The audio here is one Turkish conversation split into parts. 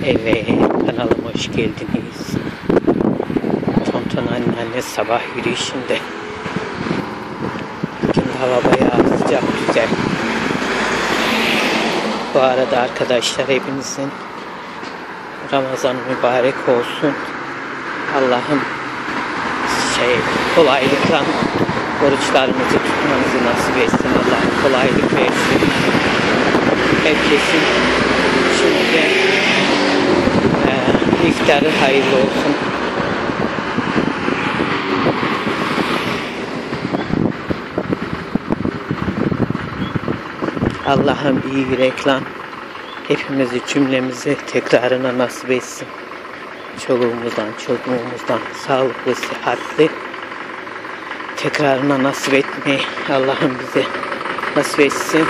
Evet, kanalıma hoş geldiniz. Toton anneanne sabah yürüyüşünde. Bugün hava bayağı sıcak, güzel. Bu arada arkadaşlar, hepinizin Ramazan mübarek olsun. Allah'ım kolaylıkla oruçlarımızı tutmanızı nasip etsin. Allah kolaylık versin. Herkesin şimdi iftarı hayırlı olsun. Allah'ım iyi yürekle hepimizi, cümlemizi tekrarına nasip etsin. Çoluğumuzdan, çocuğumuzdan sağlıklı, sıhhatli tekrarına nasip etmeyi Allah'ım bize nasip etsin.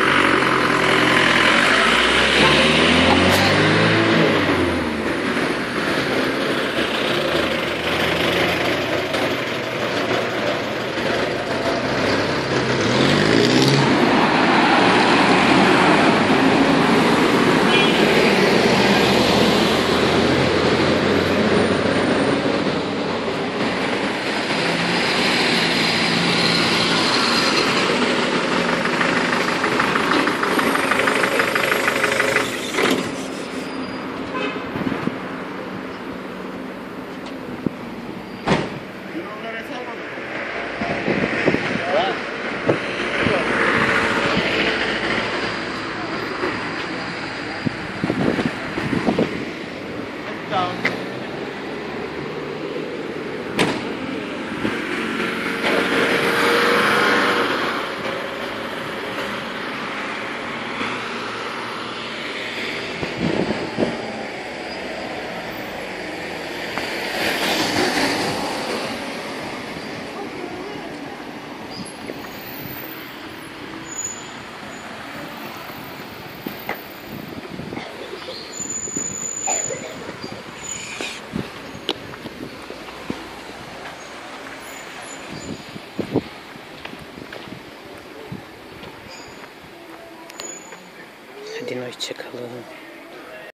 Hadi hoşça kalın.